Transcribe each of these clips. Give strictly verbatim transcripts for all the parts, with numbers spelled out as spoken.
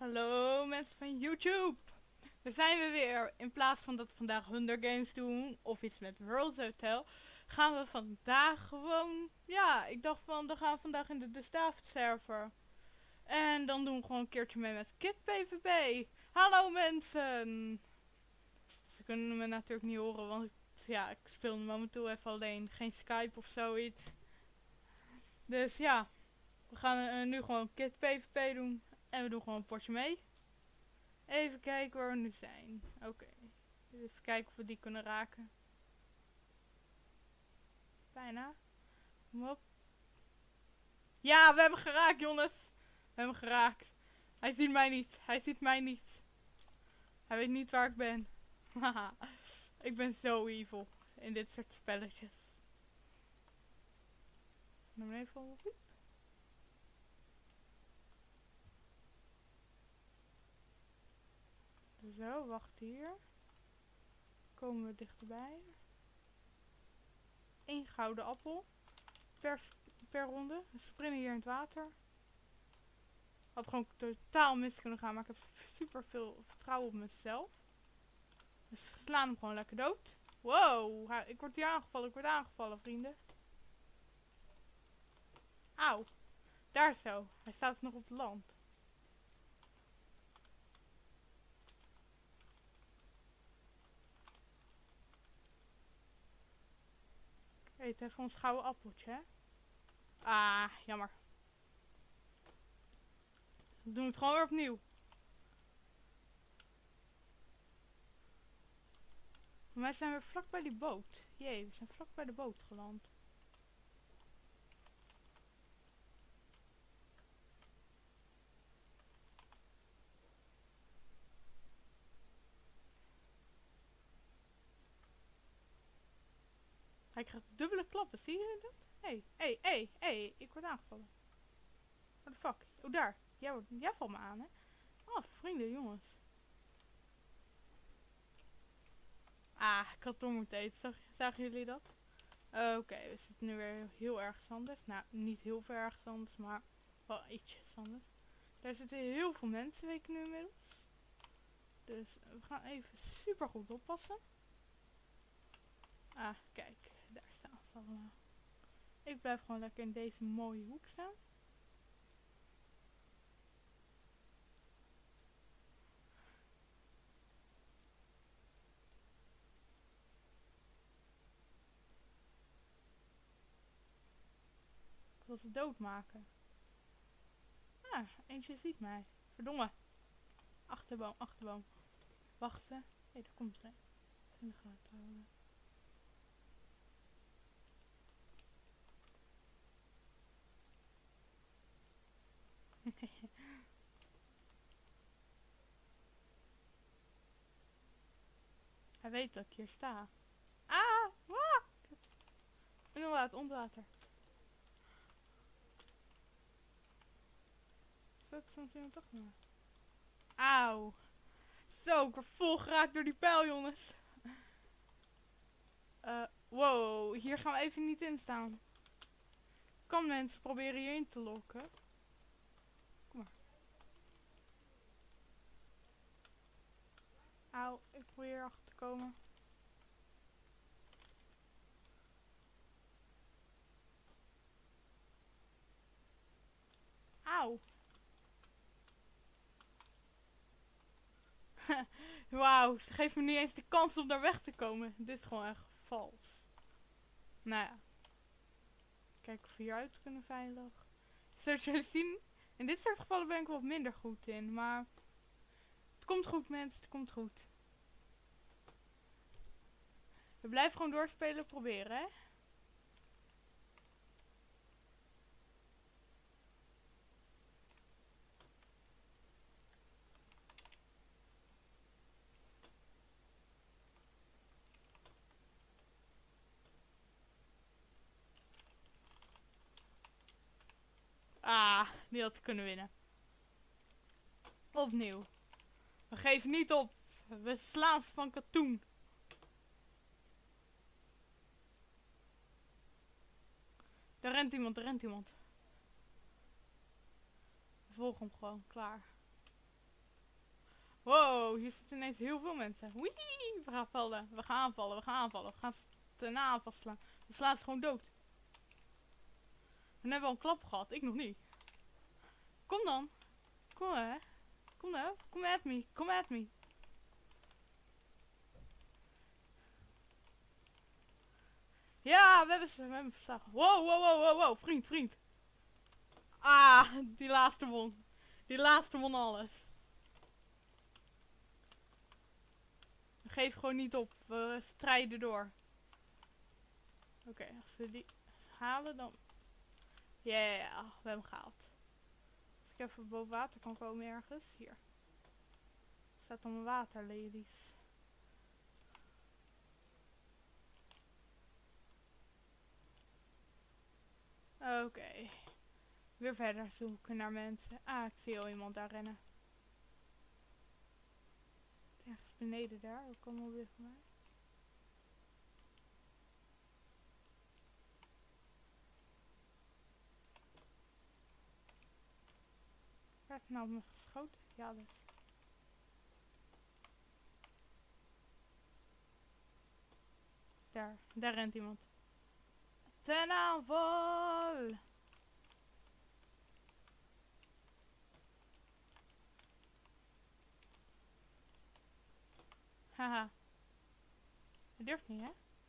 Hallo mensen van YouTube. Daar zijn we weer. In plaats van dat we vandaag Hunger Games doen of iets met World Hotel, gaan we vandaag gewoon, ja, ik dacht van, dan gaan we vandaag in de Gustav server. En dan doen we gewoon een keertje mee met Kit PvP. Hallo mensen. Ze kunnen me natuurlijk niet horen, want ja, ik speel momenteel even alleen. Geen Skype of zoiets. Dus ja, we gaan uh, nu gewoon Kit PvP doen. En we doen gewoon een potje mee. Even kijken waar we nu zijn. Oké. Okay. Even kijken of we die kunnen raken. Bijna. Kom op. Ja, we hebben geraakt, jongens. We hebben geraakt. Hij ziet mij niet. Hij ziet mij niet. Hij weet niet waar ik ben. Haha. Ik ben zo evil in dit soort spelletjes. Naar beneden vallen. Zo, wacht hier. Komen we dichterbij. Eén gouden appel. Per, per ronde. We springen hier in het water. Had gewoon totaal mis kunnen gaan, maar ik heb super veel vertrouwen op mezelf. Dus we slaan hem gewoon lekker dood. Wow, ik word hier aangevallen, ik word aangevallen, vrienden. Auw. Daar zo. Hij staat nog op het land. Eet even ons gouden appeltje, hè. Ah, jammer. We doen het gewoon weer opnieuw. Maar wij zijn weer vlak bij die boot. Jee, we zijn vlak bij de boot geland. Hij krijgt dubbele klappen, zie je dat? Hé, hé, hé, hé, ik word aangevallen. What the fuck? Oh, daar. Jij, wordt, jij valt me aan, hè? Oh, vrienden, jongens. Ah, ik had door moeten eten. Zag, zagen jullie dat? Uh, Oké, okay, we zitten nu weer heel ergens anders. Nou, niet heel ver ergens anders, maar wel ietsjes anders. Daar zitten heel veel mensen, weet ik nu inmiddels. Dus we gaan even super goed oppassen. Ah, kijk. Daar staan ze allemaal. Ik blijf gewoon lekker in deze mooie hoek staan. Ik wil ze doodmaken. Ah, eentje ziet mij. Verdomme. Achterboom, achterboom. Wacht ze. Hé, hey, daar komt er een. In de gaten houden. Hij weet dat ik hier sta. Ah! Ah! Onder water, onder water. Zo, het stond iemand toch maar. Auw. Zo, ik word vol geraakt door die pijl, jongens. Uh, wow, hier gaan we even niet in staan. Kan mensen proberen hierin te lokken. Kom maar. Auw, ik probeer achter te komen. Auw. Wauw, ze geeft me niet eens de kans om daar weg te komen. Dit is gewoon echt vals. Nou ja. Kijken of we hieruit kunnen veilig. Zoals jullie zien, in dit soort gevallen ben ik wat minder goed in. Maar het komt goed, mensen. Het komt goed. We blijven gewoon doorspelen, proberen, hè. Ah, die had ik kunnen winnen. Opnieuw. We geven niet op. We slaan ze van katoen. Er rent iemand, er rent iemand. We volgen hem gewoon, klaar. Wow, hier zitten ineens heel veel mensen. Wee, we gaan vallen. We gaan aanvallen, we gaan aanvallen. We gaan ten aanval slaan. We slaan ze gewoon dood. We hebben al een klap gehad, ik nog niet. Kom dan. Kom hè. Kom nou. Kom at me. Kom at me. Ja, we hebben ze. We hebben verslagen. Wow, wow, wow, wow, wow. Vriend, vriend. Ah, die laatste won. Die laatste won alles. We geven gewoon niet op. We strijden door. Oké, okay, als we die halen dan... Ja, yeah, yeah, we hebben hem gehaald. Als ik even boven water kan komen ergens. Hier. Er staat allemaal waterlelies. Oké. Okay. Weer verder zoeken naar mensen. Ah, ik zie al iemand daar rennen. Ergens beneden daar. We komen alweer van mij. Werd nou op me geschoten? Ja, dus. Daar, daar rent iemand. Ten aanval! Haha. Dat durft niet, hè?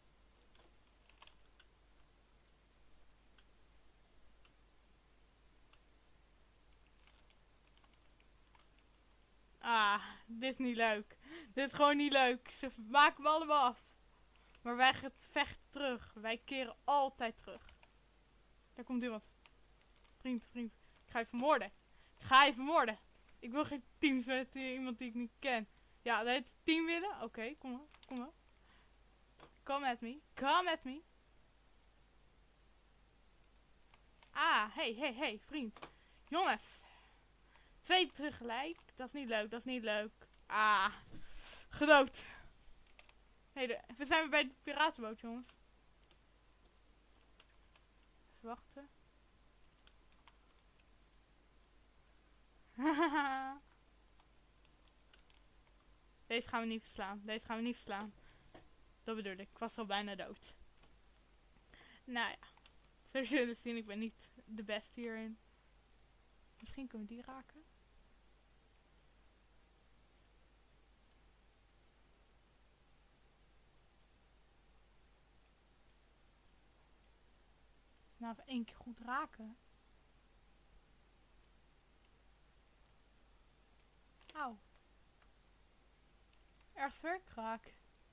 Ah, dit is niet leuk. Dit is gewoon niet leuk. Ze maken me allemaal af. Maar wij gaan vechten terug. Wij keren altijd terug. Daar komt iemand. Vriend, vriend. Ik ga je vermoorden. Ik ga je vermoorden. Ik wil geen teams met uh, iemand die ik niet ken. Ja, dat het team willen? Oké, okay, kom op. Kom op. Come at me. Come at me. Ah, hey, hey, hey, vriend. Jongens. Twee tegelijk. Dat is niet leuk, dat is niet leuk. Ah, gedood. Nee, de, we zijn weer bij de piratenboot, jongens. Even wachten. Deze gaan we niet verslaan. Deze gaan we niet verslaan. Dat bedoel ik. Ik was al bijna dood. Nou ja. Zoals jullie zien, ik ben niet de beste hierin. Misschien kunnen we die raken. Nou, even één keer goed raken. Auw. Erg werk raak.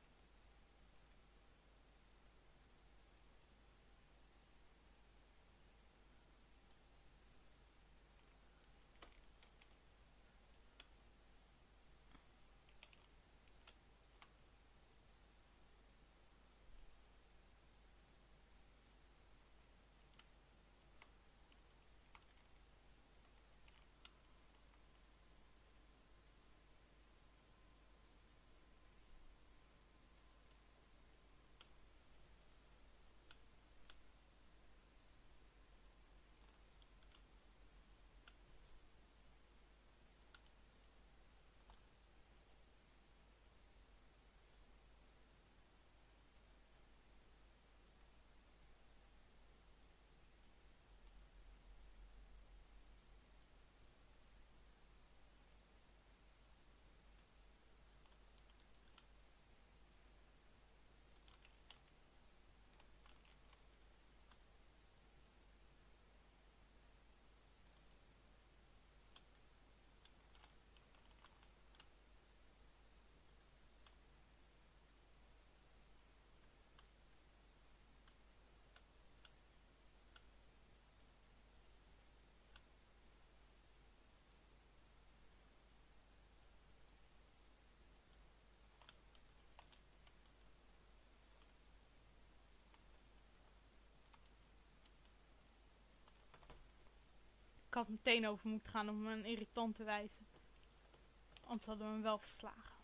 Ik had meteen over moeten gaan om een irritant te wijzen. Anders hadden we hem wel verslagen.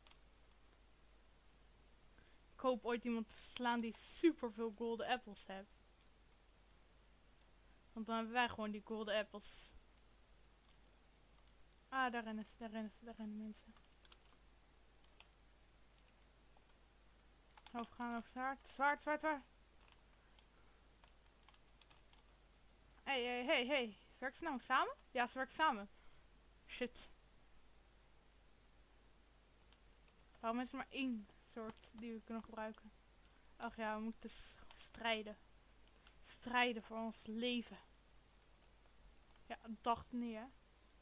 Ik hoop ooit iemand te verslaan die super veel golden apples heeft. Want dan hebben wij gewoon die golden apples. Ah, daar rennen ze, daar rennen ze, daar rennen mensen. Overgaan over zwaard. Zwaard, zwaard, zwaard. Hé, hé, hé, hé. Werken ze nou samen? Ja, ze werken samen. Shit. Waarom is er maar één soort die we kunnen gebruiken? Ach ja, we moeten strijden. Strijden voor ons leven. Ja, dacht niet, hè.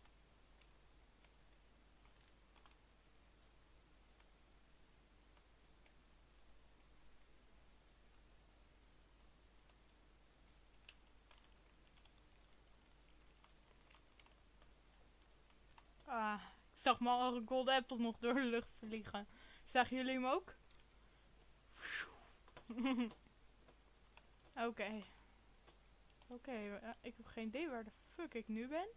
Ah, ik zag maar al een gold apple nog door de lucht vliegen. Zagen jullie hem ook? Oké. Okay. Oké, okay, uh, ik heb geen idee waar de fuck ik nu ben.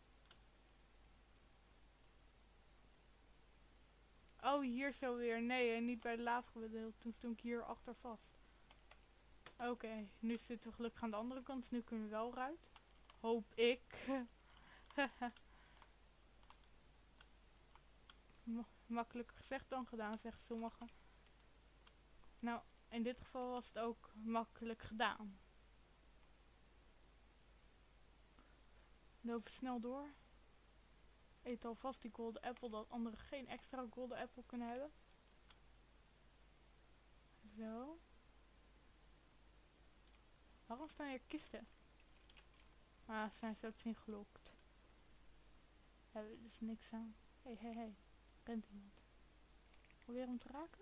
Oh, hier zo weer. Nee, niet bij de lavagedeelte. Toen stond ik hier achter vast. Oké, okay, nu zitten we gelukkig aan de andere kant. Dus nu kunnen we wel eruit. Hoop ik. Makkelijker gezegd dan gedaan, zeggen sommigen. Nou, in dit geval was het ook makkelijk gedaan. Lopen snel door. Eet alvast die golden apple, dat anderen geen extra golden apple kunnen hebben. Zo. Waarom staan hier kisten? Ah, ze zijn zo te zien gelokt. Hebben we dus niks aan. Hé, hé, hé. Rent iemand. Probeer hem te raken.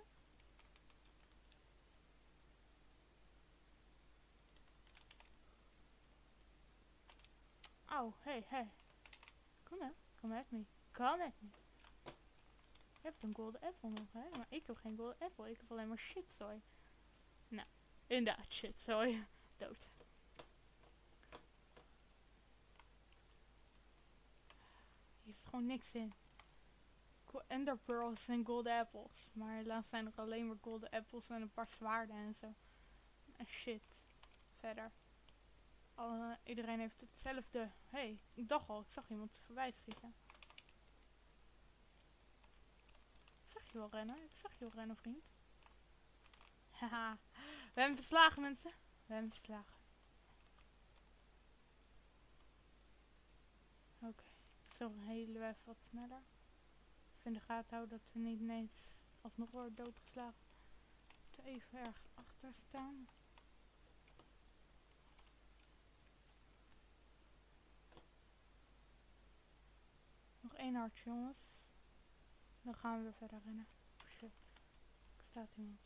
Oh, hé, hey, hé. Hey. Kom nou. Come at me. Come at me. Je hebt een golden apple nog, hè? Maar ik heb geen golden apple. Ik heb alleen maar shitzooi. Nou, inderdaad, shitzooi. Dood. Hier is gewoon niks in. Ender pearls en golden apples. Maar helaas zijn er alleen maar golden apples en een paar zwaarden en zo. En shit. Verder. Alle, iedereen heeft hetzelfde. Hé, hey, ik dacht al, ik zag iemand voorbij schieten. Ik zag je wel rennen, ik zag je wel rennen, vriend. Haha, we hebben verslagen, mensen. We hebben verslagen. Oké, okay. Zo heel even wat sneller. Even in de gaten houden dat we niet ineens alsnog worden doodgeslagen. Even ergens achter staan. Nog één hartje, jongens. Dan gaan we weer verder rennen. Oh shit. Er staat iemand.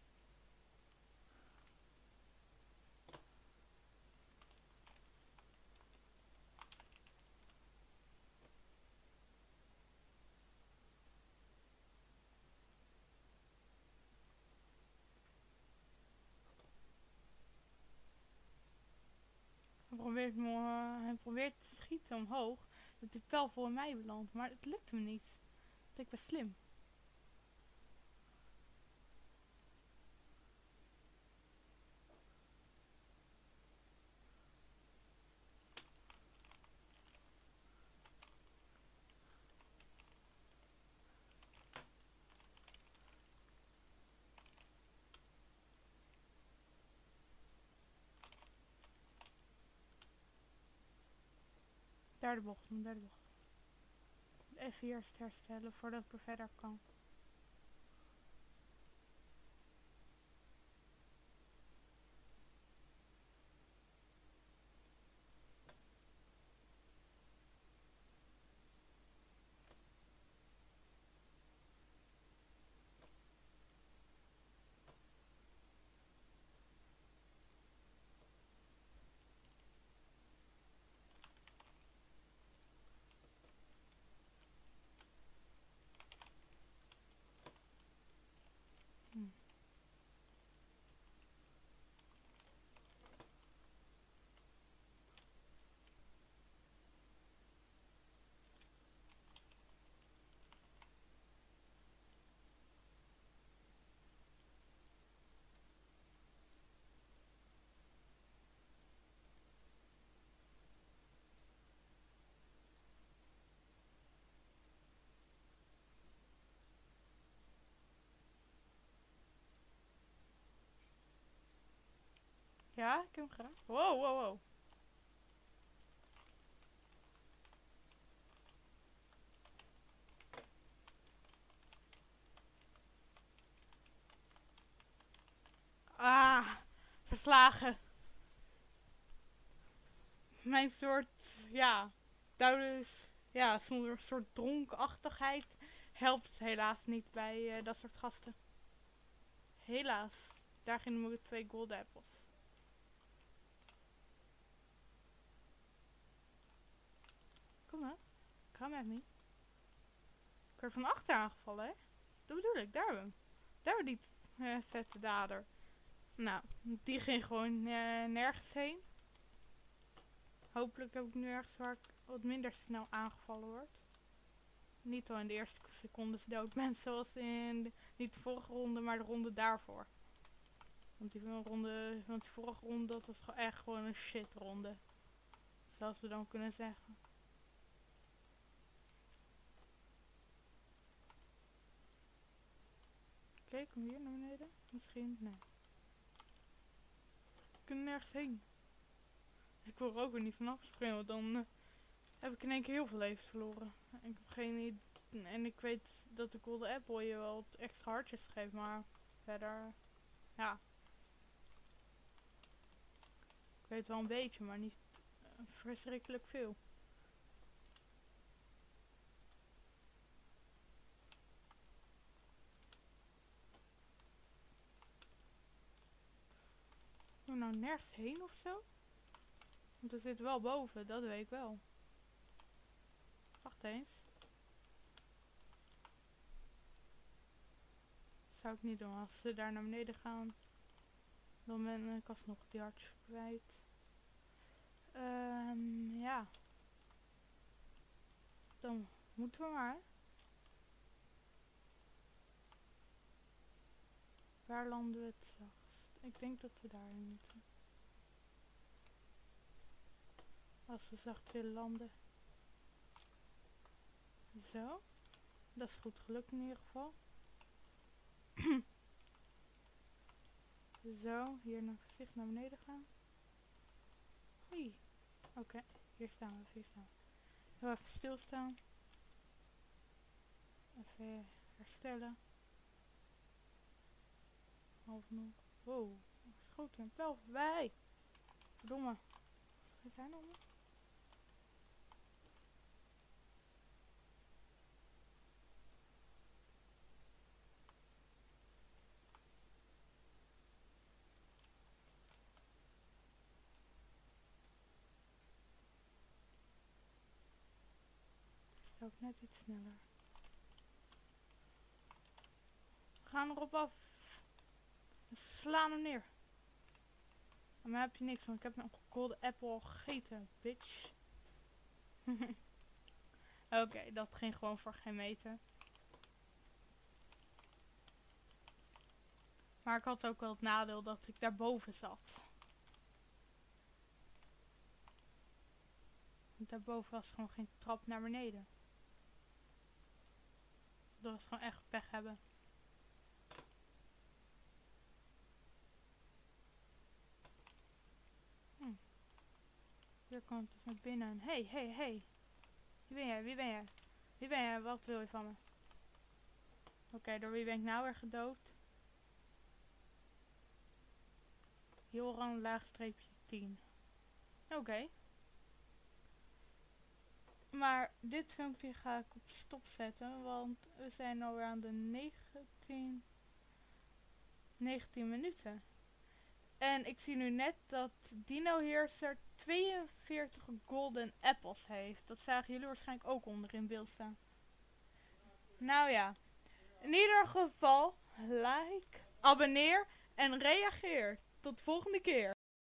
Hij probeert, me, uh, hij probeert te schieten omhoog. Dat die pijl voor mij belandt. Maar het lukt me niet. Dat ik ben slim. Derde bocht, een derde bocht. Even eerst herstellen voordat ik er verder kan. Ja, ik heb hem gedaan. Wow, wow, wow. Ah, verslagen. Mijn soort, ja, duidelijk, ja, zonder soort dronkachtigheid helpt helaas niet bij uh, dat soort gasten. Helaas. Daar gingen we twee gold apples. Kom maar. Come at me. Ik werd van achter aangevallen, hè? Dat bedoel ik, daar hebben we hem. Daar hebben we die uh, vette dader. Nou, die ging gewoon uh, nergens heen. Hopelijk heb ik nu ergens waar ik wat minder snel aangevallen word. Niet al in de eerste secondes dood ben, zoals in de, niet de vorige ronde, maar de ronde daarvoor. Want die, ronde, want die vorige ronde, dat was gewoon echt gewoon een shit ronde. Zoals we dan kunnen zeggen. Oké, okay, kom hier naar beneden. Misschien, nee. We kunnen nergens heen. Ik wil er ook weer niet vanaf springen, want dan uh, heb ik in één keer heel veel leven verloren. Ik heb geen idee. En ik weet dat de Golden Apple je wel wat extra hartjes geeft, maar verder, ja. Ik weet wel een beetje, maar niet uh, verschrikkelijk veel. Moet ik nou nergens heen of zo? Want er zit wel boven, dat weet ik wel. Wacht eens. Zou ik niet doen. Als ze daar naar beneden gaan, dan ben ik alsnog die hartjes kwijt. Um, ja. Dan moeten we maar. Waar landen we het zachtst? Ik denk dat we daarin moeten. Als we zacht willen landen. Zo. Dat is goed gelukt in ieder geval. Zo, hier naar gezicht naar beneden gaan. Oei. Oké, okay. Hier staan we, hier staan we. Heel even stilstaan. Even herstellen. Half nog. Wow, er schoot een pijl voorbij. Verdomme. Wat gaat daar nou mee? Ook net iets sneller. We gaan erop af. We slaan hem neer. Maar heb je niks, want ik heb een golden apple al gegeten, bitch. Oké, okay, dat ging gewoon voor geen meter. Maar ik had ook wel het nadeel dat ik daarboven zat. Want daarboven was gewoon geen trap naar beneden. Dat was gewoon echt pech hebben. Hm. Hier komt dus naar binnen. Hey, hey, hey. Wie ben jij? Wie ben jij? Wie ben jij? Wat wil je van me? Oké, okay, door wie ben ik nou weer gedood? Joran laagstreepje tien. Oké. Okay. Maar dit filmpje ga ik op stop zetten, want we zijn alweer aan de negentien, negentien minuten. En ik zie nu net dat Dino Heerser tweeënveertig golden apples heeft. Dat zagen jullie waarschijnlijk ook onder in beeld staan. Nou ja, in ieder geval like, abonneer en reageer. Tot de volgende keer.